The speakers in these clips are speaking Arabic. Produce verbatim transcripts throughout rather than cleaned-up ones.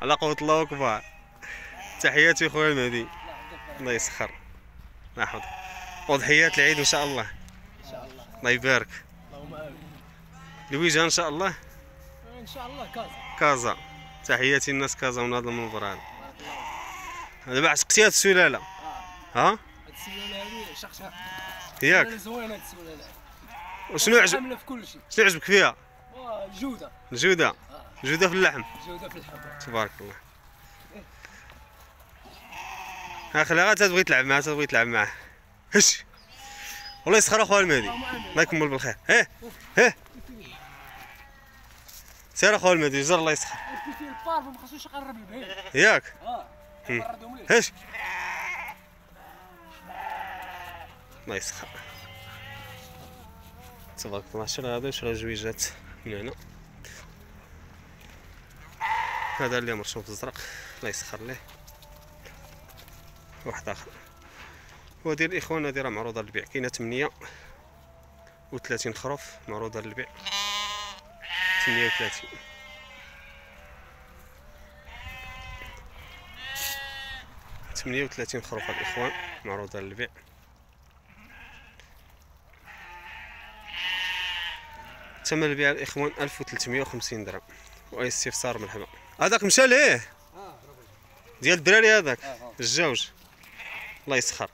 على قوة الله أكبر. تحياتي خويا المهدي، الله يسخر، الله يحفظك. وضحيات العيد إن شاء الله. ان شاء الله. الله يبارك. اللهم امين. لويجا إن شاء الله. ان شاء الله كازا. كازا. تحياتي الناس كازا وناضل المنبر هذا. دابا عشقتي هاد السلالة. ها؟ هاد السلالة هادي شقشق. ياك؟ زوينة هاد السلالة. وشنو عجب؟ كاملة في كل شيء. شنو عجبك فيها؟ الجودة. الجودة. الجودة في اللحم. الجودة في اللحم. تبارك الله. ها خليها غير تبغي تلعب معاه، تبغي تلعب معاه. هش. والله يسخر اخويا المهدي. الله يكمل بالخير. ها ها سير اخويا المهدي، جر الله يسخر. فيه البار ما خصوش يقرب البعيد. ياك؟ اه. بردهم ليه. هش. الله يسخر. تبارك الله. شرا هذا شرا جويجات من هنا. هذا اللي مرسوم في الزرق، الله يسخر ليه. واحد اخر. وهادي الاخوان هادي راه معروضه للبيع، كاينه ثمانية وثلاثين خروف معروضه للبيع. ثمانية وثلاثين. ثمانية وثلاثين خروف الاخوان معروضه للبيع. ثمن البيع الاخوان ألف وثلاثمية وخمسين درهم. واي استفسار مرحبا. هذاك مشى ليه؟ ديال الدراري هذاك الجوج. الله يسخر.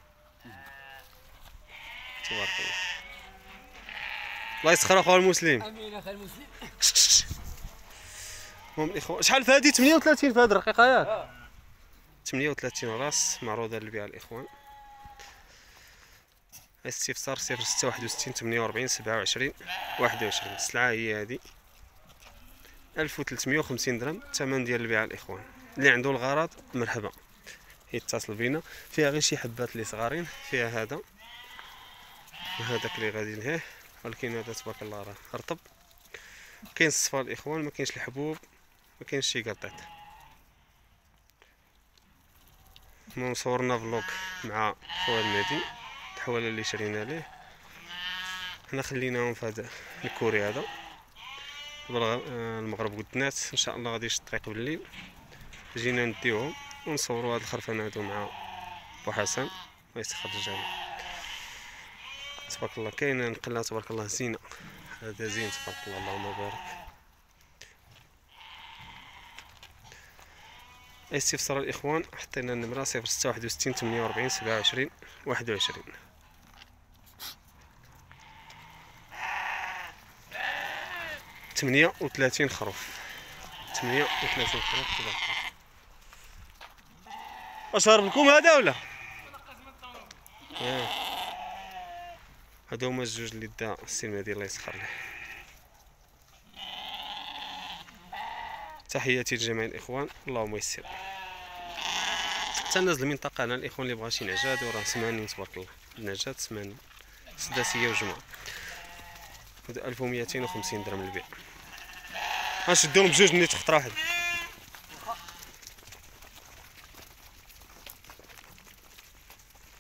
تبارك الله. الله يسخر اخويا المسلم. امين اخي المسلم. المهم الاخوان شحال في هذه؟ ثمانية وثلاثين في هذه الرقيقه ياك؟ ثمانية وثلاثين راس معروضه للبيع الاخوان. استفسار صفر ستة واحد وستين ثمانية وأربعين سبعة وعشرين واحد وعشرين. السلعه هي هذه ألف وثلاثمية وخمسين درهم الثمن ديال البيع الاخوان. اللي عنده الغرض مرحبا يتصل بينا. فيها غير شي حبات اللي صغارين، فيها هذا وهذاك اللي غادي لهيه، ولكن هذا تبارك الله راه رطب. كاين الصفا الاخوان، ما كاينش الحبوب، ما كاينش شي قطيط. المهم صورنا فلوق مع خويا المهدي الحواله اللي شرينا ليه. حنا خليناهم في هذا الكوري هذا. المغرب قدنات ان شاء الله غادي يشد الطريق بالليل، جينا نديوهم ونصوروا هاد الخرفان هادو مع بو حسن. الله يسخر الجميع. تبارك الله. كاينه نقله تبارك الله زينه، هذا زين تبارك الله، اللهم بارك. اي استفسار الاخوان حطينا النمره صفر ستة واحد وستين ثمانية وأربعين سبعة وعشرين واحد وعشرين. ثمانية وثلاثين خروف. ثمانية وثلاثين خروف تبارك الله. واش هرب لكم هذا ولا؟ اه هادو هما الجوج اللي دا السي المهدي الله يسخر ليه. تحياتي لجميع الاخوان، اللهم يسر. حتى الناس المنطقه هنا الاخوان اللي بغا شي نعجات وراه سمانين تبارك الله. النعجات سمانين سداسيه وجمعه. هادو ألف ومئتين وخمسين درهم البيع. غنشدوهم بجوج نيت خطره واحده.